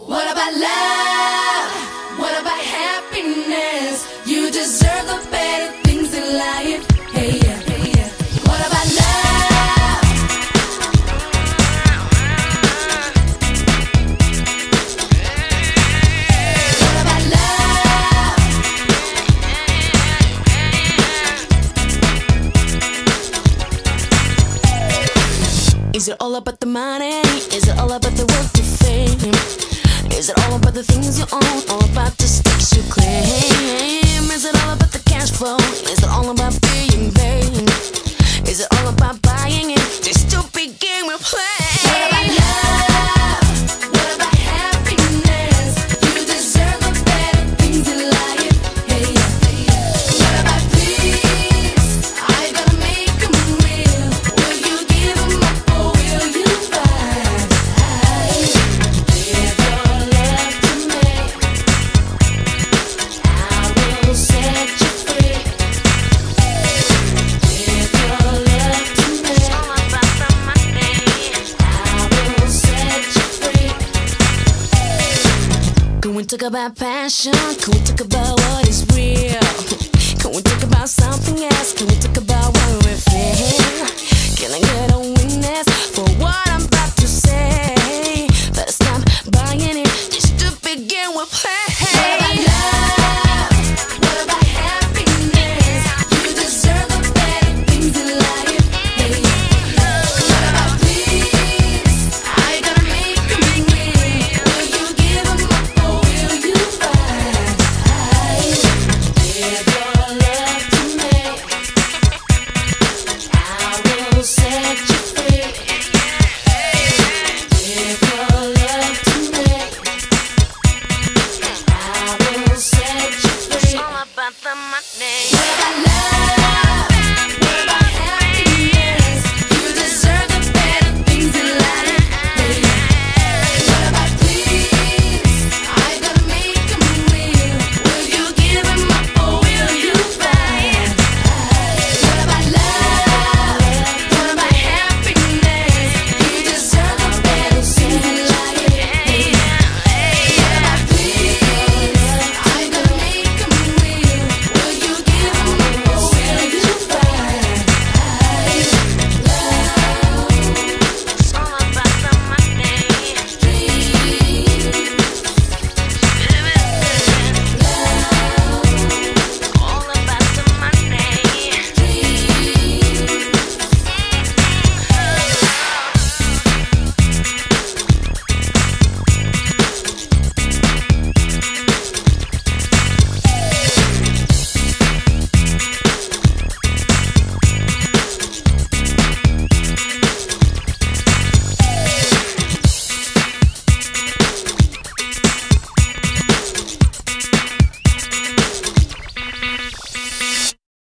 What about love? What about happiness? You deserve the better things in life. Hey, yeah, hey, yeah. What about love? What about love? Is it all about the money? Is it all about the wealth and fame? Is it all about the things you own? All about the stakes you claim? Is it all about the cash flow? Is it all about being vain? Is it all about buying it? This stupid game we're playing. What about love? What about happiness? You deserve the better things in life. Hey, hey, what about peace? Are you gonna make them real? Will you give them up or will you fight? Give your love to me. I will set you free. Give your love to me. I will set you free. Can we talk about passion? Can we talk about what is real? Can we talk about something else? Can we talk about what we feel? Can I get a witness for what I'm about to say? Better stop buying it. This stupid game we're playing. What about love? What about happiness? You deserve the better things in life. Hey, what about peace? Are you gonna make them real? Will you give them up or will you fight? Give your love to me. I will set you free. Give